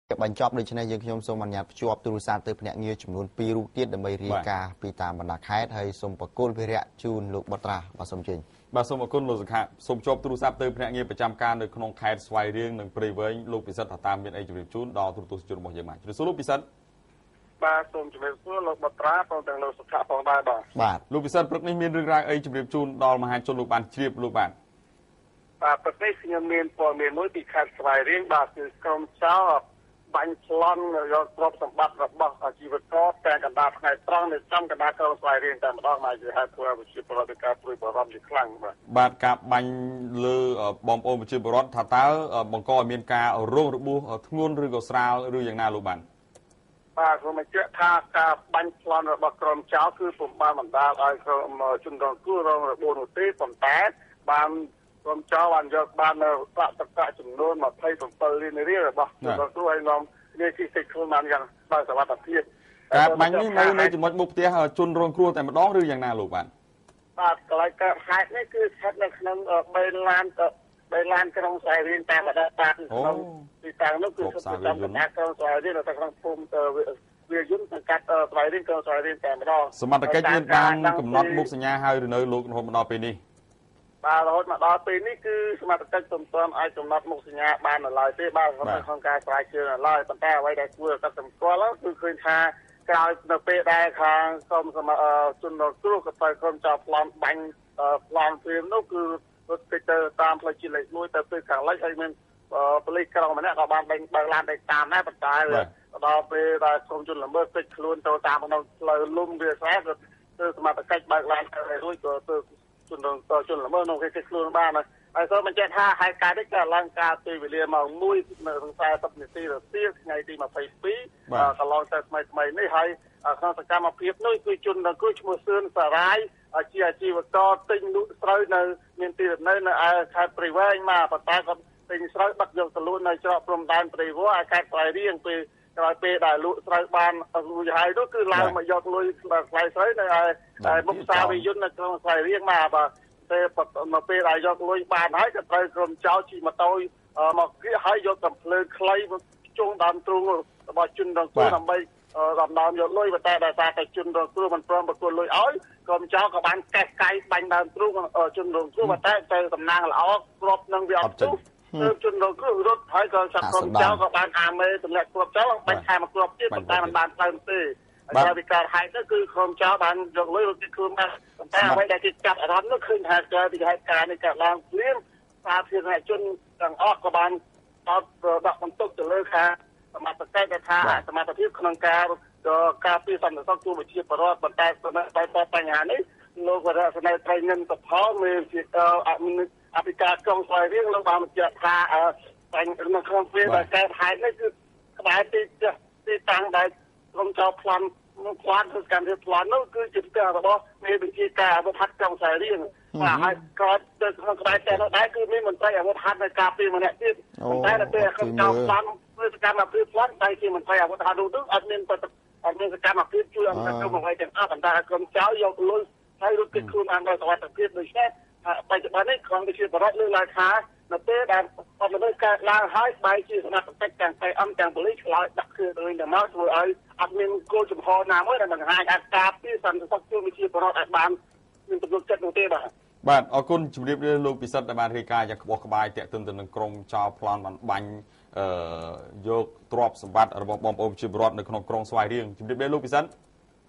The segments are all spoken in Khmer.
បញ្ចប់ដូចនេះយើងខ្ញុំសូមអនុញ្ញាតភ្ជាប់ទូរស័ព្ទទៅភ្នាក់ងារចំនួន2រូបទៀតដើម្បីរាយការណ៍ពីតាមបណ្ដាខេត្តហើយសូមបកគលវិរៈជូនលោកបុត្រាបាទសូមជើញបាទសូមអរគុណលោកសង្ឃសូមជួបទូរស័ព្ទទៅភ្នាក់ងារប្រចាំការនៅក្នុងខេត្តស្វាយរៀងនិងព្រៃវែងលោកពិសិដ្ឋថាតាមមានអីជម្រាបជូនដល់ទូរទស្សនិកជនរបស់យើងបាទជម្រាបសួរលោកពិសិដ្ឋបាទសូមជម្រាបសួរលោកបុត្រាផងទាំងលោកសុខៈផងដែរបាទលោកពិសិដ្ឋព្រឹកនេះមានរឿងរ៉ាវអីជម្រាបជូនដល់មហាជនលោកបានជ្រាបលោកបាទព្រឹកនេះខ្ញុំមានព័ត៌មានមួយពីខេត្តស្វាយរៀងបាទគឺក្រុមចោរបាញ់ប្លន់យកទ្រព្យសម្បត្តិរបស់អាជីវករតែកណ្ដាលថ្ងៃត្រង់នៅចំកណ្ដាលក្រុងស្វាយរៀងតែម្ដងមកជាហេតុធ្វើឲ្យប្រជាពលរដ្ឋមានការព្រួយបារម្ភជាខ្លាំងបាទការបាញ់លើបងប្អូនប្រជាពលរដ្ឋថាតើបង្កឲ្យមានការរងរបួសធ្ងន់ឬក៏ស្រាលឬយ៉ាងណាលោកបាទខ្ញុំបញ្ជាក់ថាការបាញ់ប្លន់របស់ក្រុមចោរគឺពុំបានបណ្ដាលឲ្យក្រុមជនរងគ្រោះរងរបួសនោះទេប៉ុន្តែបានក្រុមចោរបានយកបាននៅប្រាក់ទឹកប្រាក់ចំនួន27លានរៀលរបស់ជនរងគ្រោះឲ្យនាំនេះគឺសេចក្ដីបានយ៉ាងដោយសុវត្ថិភាពការបាញ់នេះនៅចំណុចមុខផ្ទះជនរងគ្រោះតែម្ដងឬយ៉ាងណាលោកបាទកន្លែងកើតហេតុនេះគឺស្ថិតនៅក្នុង3ឡានក្រុងស្វាយរៀងតែម្ដងបាទក្នុងទីតាំងនោះគឺស្ថិតនៅក្នុងក្រុងស្វាយរៀងនៅក្នុងភូមិវាយន្តសង្កាត់ស្វាយរៀងក្រុងស្វាយរៀងតែម្ដងសមត្ថកិច្ចមានបានកំណត់មុខសញ្ញាហើយឬនៅលោករហូតមកដល់ពេលនេះបាទរហូតមកដល់ពេលនេះគឺសមត្ថកិច្ចពុំទាន់អាចកំណត់មុខសញ្ញាបាននៅឡើយទេបាទក្នុងការស្រាវជ្រាវនៅឡើយប៉ុន្តែអ្វីដែលគួរឲ្យកត់សម្គាល់គឺឃើញថាក្រោយនៅពេលដែលខាងក្រុមជនរងគ្រោះក៏ត្រូវក្រុមចោរប្លន់បាញ់ប្លន់ព្រាមនោះគឺរត់ទៅតាមផ្លូវជាតិលេខ1ទៅទិសខាងលិចហើយមានប៉ូលីសក្រុងម្នាក់ក៏បានបើកឡានដេកតាមដែរប៉ុន្តែដល់ពេលដែលក្រុមជនល្មើសពេចខ្លួនទៅតាមក្នុងផ្លូវលំវាស្រែក៏គឺសមត្ថកិច្ចបើកឡានទៅរួចក៏ទៅជនល្មើសនោះគេខ្លួនបានហើយសូមបញ្ជាក់ថាហេតុការណ៍នេះក៏ឡើងការពេលវេលាម៉ោង1នៅ40នាទីរសៀលថ្ងៃទី22កន្លងទៅថ្មីនេះហើយក្នុងសកម្មភាពនោះគឺជនរងគ្រោះឈ្មោះសឿនសារាយជាអាជីវករទិញលក់ស្រូវនៅមានទីលំនៅនៅឯខេត្តព្រៃវែងមកប៉ុន្តែគាត់ទិញស្រូវដឹកយកទៅលក់នៅច្រកព្រំដែនព្រៃវែងឯខេត្តស្វាយរៀងពេលក្រោយពេលដែលលក់ស្រូវបានរួចហើយនោះគឺឡើងមកយកលុយថ្លៃស្រូវនៅឯមុខផ្សារវិយន្តនៅក្នុងស្វាយរៀងមកបាទតែមកពេលដែលយកលុយបានហើយក៏ត្រូវក្រុមចោរជិះម៉ូតូមកគៀកហើយយកកំភ្លើងខ្លីជង់ដើមទ្រូងរបស់ជនរងគ្រោះដើម្បីដំណើរយកលុយប៉ុន្តែដោយសារតែជនរងគ្រោះមិនព្រមបកគលលុយឲ្យក្រុមចោរក៏បានកេះកាយបាញ់ដើមទ្រូងជនរងគ្រោះប៉ុន្តែទៅតំណាងល្អគ្របនឹងវាអត់ទុះជនរងគ្រោះរត់ហើយក៏ចាប់ក្រុមចោរក៏បានអាមេទម្លាក់គ្របចោរបាញ់ថែមមកគ្របទៀតប៉ុន្តែមិនបានទៅទេហើយវិការហេតុនោះគឺក្រុមចោរបានយកលុយទៅខ្លួនបានប៉ុន្តែអ្វីដែលគេចាប់អារម្មណ៍នោះឃើញថាការទីហេតុការណ៍នេះកើតឡើងភ្លាមសាធារណជនទាំងអស់ក៏បានដាក់បន្ទុកទៅលើខាងសមត្ថកិច្ចថាសមត្ថភាពក្នុងការពីសន្តិសុខជួបប្រជាពលរដ្ឋប៉ុន្តែបញ្ហានេះលោកវរៈស្នេហ៍ត្រីនិនសផលមានជាអភិការក្រុងស្វាយរៀងលោកបានបញ្ជាក់ថានៅក្នុងពេលដែលកើតហេតុនេះគឺក្បែរទីតាំងដែលក្រុមចោរប្លន់គឺកម្មវិធីប្លន់នោះគឺជាផ្ទះរបស់មេបញ្ជាការអាវុធហត្ថក្រុងស្វាយរៀងបាទហើយក៏ទៅក្នុងក្បែរផ្ទះនោះដែរគឺមានមន្ត្រីអាវុធហត្ថនៅការពីម្នាក់ទៀតប៉ុន្តែនៅពេលក្រុមចោរប្លន់ធ្វើសកម្មភាពប្លន់តែជាមន្ត្រីអាវុធហត្ថនោះអត់មានសកម្មភាពជួយអង្គការក្រុមអ្វីទាំងអស់ប៉ុន្តែក្រុមចោរយកលុយហើយរត់គេខ្លួនបានដោយសុវត្ថិភាពដូច្នេះបច្ចុប្បន្ននេះក្រុមវិជាបរដ្ឋលើកឡើងថានៅពេលដែលអត់លើកើតឡើងហើយបែរជាសមត្ថកិច្ចទាំងPMទាំងប៉ូលីសឆ្លើយដាក់គ្រឿងដូចតែមកធ្វើឲ្យអត់មានគោលចំហណាមួយដែលបង្ហាញអាចការពីសន្តិសុខជួយវិជាបរដ្ឋឲ្យបានមានទំនុកចិត្តនោះទេបាទអរគុណជំរាបលាលោកពិសិដ្ឋដែលបានរាយការណ៍យ៉ាងក្បោះក្បាយតាក់ទងទៅនឹងក្រុមចោរប្លន់បានបាញ់យកទ្រព្យសម្បត្តិរបស់បងប្អូនប្រជាពលរដ្ឋនៅក្នុងក្រុងស្វាយរៀងជំរាបលាលោកពិសិដ្ឋ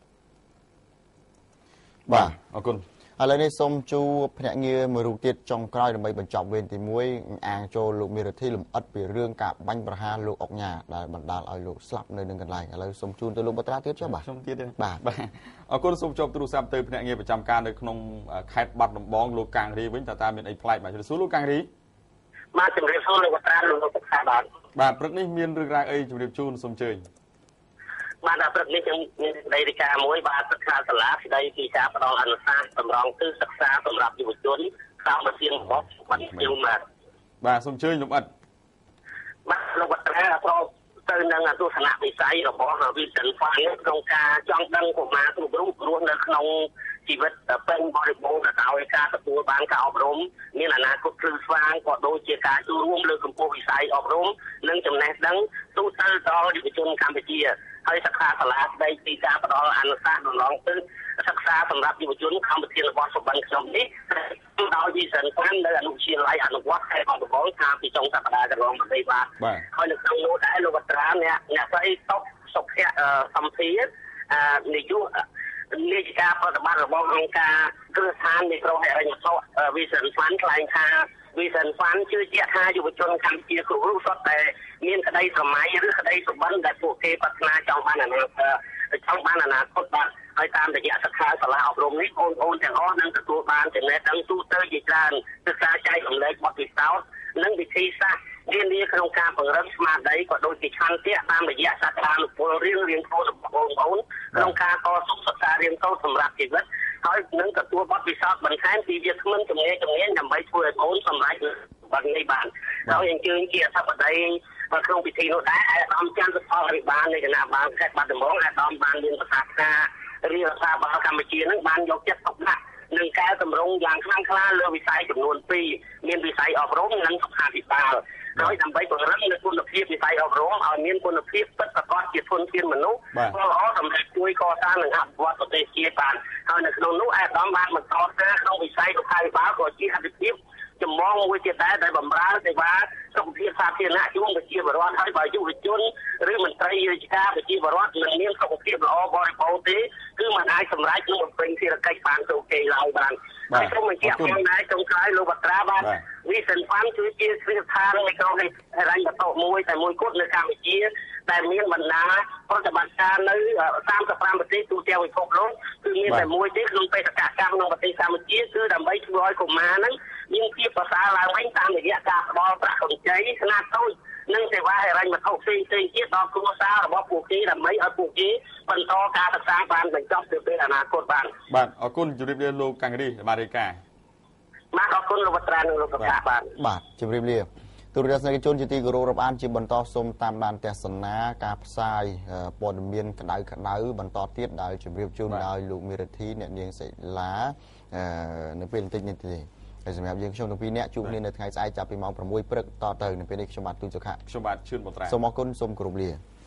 បាទអរគុណឥឡូវនេះសូមជួបភ្នាក់ងារមួយរូបទៀតចុងក្រោយដើម្បីបញ្ចប់វេនទី1អាងចូលលោកមេរដ្ឋីលំអិតពីរឿងការបាញ់ប្រហារលោកអុកញ៉ាដែលបណ្ដាលឲ្យលោកស្លាប់នៅនឹងកន្លែងឥឡូវសូមជូនទៅលោកបុត្រាទៀតចុះបាទសូមទៀតបាទអរគុណសូមជួបទូរស័ព្ទទៅភ្នាក់ងារប្រចាំការនៅក្នុងខេត្តបាត់ដំបងលោកកាងរីវិញតើមានអីប្លែកបាទជម្រាបសួរលោកកាងរីបាទជម្រាបសួរលោកបុត្រាលោកសុខាបាទព្រឹកនេះមានរឿងរ៉ាវអីជម្រាបជូនសូមអញ្ជើញបាទដល់ព្រឹកនេះខ្ញុំមានសេចក្តីរាយការណ៍មួយបាទសិក្សាសាលាស្តីពីការផ្ដល់អនុសាសន៍តម្រង់ទិសសិក្សាសម្រាប់យុវជនតាមប្រធានបទបាទខ្ញុំបាទសូមអញ្ជើញលោកអិតបាទលោកបុត្រាអត់ទៅនឹងទស្សនវិស័យរបស់ Vision Fund ក្នុងការចង់ដឹងកុមារគ្រប់រូបរស់នៅក្នុងជីវិតពេញបរិបូរណ៍ដោយការទទួលបានការអប់រំមានអនាគតភ្លឺស្វាងក៏ដូចជាការចូលរួមលើកម្ពុជាវិស័យអប់រំនិងចំណេះដឹងទូទៅដល់យុវជនកម្ពុជាហើយសិក្ខាសាលាស្ដីពីការផ្ដល់អនុសាសន៍ដំណងទិសសិក្សាសម្រាប់យុវជនកម្មវិធីរបស់សុបិនខ្ញុំនេះដោយវិសិនខាងនៅអនុវិទ្យាល័យអនុវត្តខេត្តកំពង់ឆ្នាំពីចុងសប្តាហ៍កន្លងមកនេះបាទហើយនៅក្នុងនោះដែរលោកវត្រាអ្នកស្រីតុកសុភ័ក្រសម្ភារនាយកលេខការប្រតិបត្តិរបស់អង្គការគ្រឹះស្ថានមីក្រូហិរញ្ញវត្ថុ Vision Fund ថ្លែងថា Vision Fund ជឿជាក់ថាយុវជនកម្ពុជាគ្រប់រូបសុទ្ធតែមានក្តីស្រមៃឬក្តីសុបិនដែលពួកគេប្រាថ្នាចង់បានអនាគតបាទហើយតាមរយៈសិក្ខាសាលាអប់រំនេះបងប្អូនទាំងអស់នឹងទទួលបានចំណេះដឹងទូទៅជាច្រើនសិក្សាចែករំលែកបទពិសោធន៍និងវិធីសាស្ត្ររៀនរៀនក្នុងការពង្រឹងស្មារតីក៏ដូចជាឆន្ទៈតាមរយៈសកម្មភាពរៀនខ្លួនរបស់បងប្អូនក្នុងការតស៊ូសិក្សារៀនសូត្រសម្រាប់ជីវិតហើយនឹងទទួលបទពិសោធន៍បន្ថែមពីវាគ្មិនជំនាញដើម្បីធ្វើឲ្យបងប្អូនសម្រេចបាននេះបានហើយអញ្ជើញជាអធិបតីក្នុងពិធីនោះដែរអាដាមច័ន្ទផលរិបាលនៃគណៈបាលខេត្តបាត់ដំបងអាដាមបានមានប្រសាសន៍ថារាជរដ្ឋាភិបាលកម្ពុជានឹងបានយកចិត្តទុកដាក់នឹងកែតម្រង់យ៉ាងខ្លាំងក្លាលើវិស័យចំនួន2មានវិស័យអប់រំនិងសុខាភិបាលហើយដើម្បីពង្រឹងនូវគុណភាពវិស័យអប់រំឲ្យមានគុណភាពពិតប្រាកដជាធនធានមនុស្សល្អសម្រាប់ជួយកសាងនិងអភិវឌ្ឍប្រទេសជាតិបានហើយនៅក្នុងនោះអាដាមបានបន្តការក្នុងវិស័យសុខាភិបាលក៏ជាអភិភាពចម្បងមួយទៀតដែរដែលបម្រើសេវាសុខភាពសាធារណៈជូនប្រជាពលរដ្ឋហើយបើយុវជនឬមន្ត្រីរាជការប្រជាពលរដ្ឋមិនមានសុខភាពល្អបរិបូរណ៍ទេគឺមិនអាចសម្រេចនឹងបំពេញភារកិច្ចបានជោគជ័យឡើយបានហើយសូមបញ្ជាក់ផងដែរចុងក្រោយលោកវត្រាបាទ Vision Fund គឺជាគ្រឹះស្ថានមីក្រូហិរញ្ញវត្ថុមួយតែមួយគត់នៅកម្ពុជាដែលមានបណ្ដាប្រតិបត្តិការនៅ35ប្រទេសទូទាំងពិភពលោកគឺមានតែមួយទេក្នុងបេសកកម្មក្នុងប្រទេសកម្ពុជាគឺដើម្បីធ្វើឲ្យកុមារហ្នឹងមានភាពប្រសើរឡើងវិញតាមរយៈការផ្ដល់ប្រាក់កម្ចីខ្នាតតូចនិងសេវាហិរញ្ញវត្ថុផ្សេងៗទៀតដល់គ្រួសាររបស់ពួកគេដើម្បីឲ្យពួកគេបន្តការសិក្សាបានបញ្ចប់ទៅពេលអនាគតបានបាទអរគុណជម្រាបលាលោកកាំងរីបាទរាយការណ៍បាទអរគុណលោកវត្រានិងលោកសុខាបាទជម្រាបលាទូរទស្សនិកជនជាទីគោរពរាប់អានជាបន្តសូមតាមដានទស្សនាការផ្សាយព័ត៌មានក្តៅបន្តទៀតដោយជម្រាបជូនដោយលោកមេរិទ្ធីអ្នកនាងសិលានៅពេលបន្តិចនេះទេហើយសម្រាប់យើងខ្ញុំទាំងពីរនាក់ជួបគ្នានៅថ្ងៃស្អែកចាប់ពីម៉ោង6ព្រឹកតទៅនៅពេលនេះខ្ញុំបាទទូចសុខៈខ្ញុំបាទឈឿនបត្រាសូមអរគុណសូមគោរពលា